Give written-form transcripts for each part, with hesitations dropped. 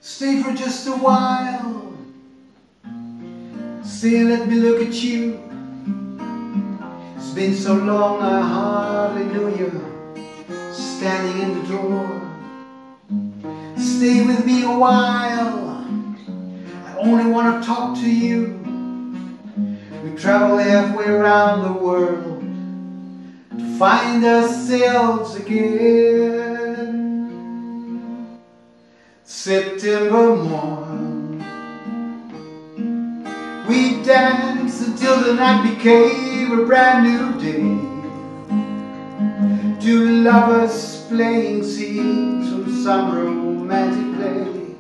Stay for just a while. Stay and let me look at you. It's been so long I hardly knew you, standing in the door. Stay with me a while. I only want to talk to you. We travel halfway around the world to find ourselves again. September morn, we danced until the night became a brand new day. Two lovers playing scenes from some romantic play.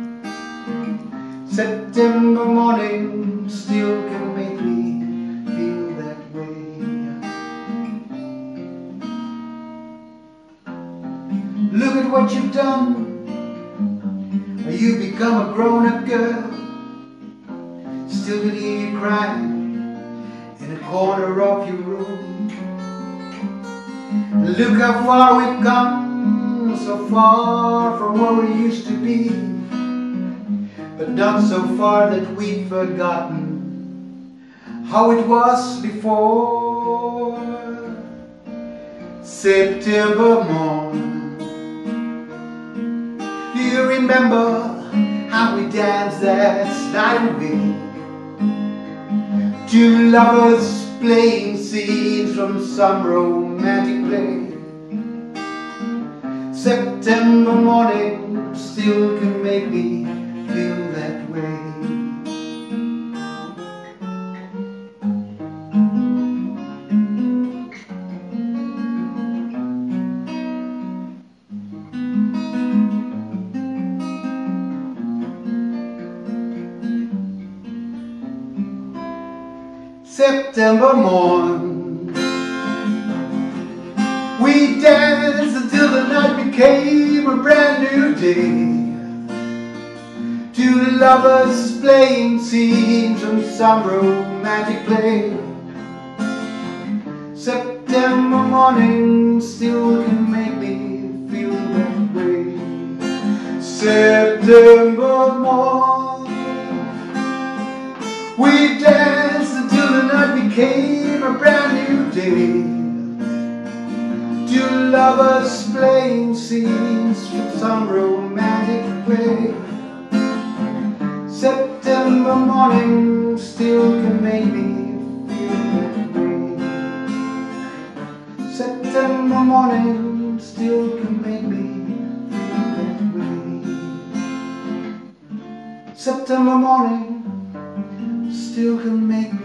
September morning still can make me feel that way. Look at what you've done. You become a grown-up girl. Still can hear you crying in a corner of your room. Look how far we've come, so far from where we used to be, but not so far that we've forgotten how it was before. September morn, do you remember how we danced that night away? Two lovers playing scenes from some romantic play. September morning still can make me feel that way. September morn, we danced until the night became a brand new day. Two lovers playing scenes from some romantic play. September morning still can make me feel that way. September morn, we danced until the night became a brand new day. Two lovers playing scenes from some romantic play. September morning still can make me feel that way. September morning still can make me feel that way. September morning still can make me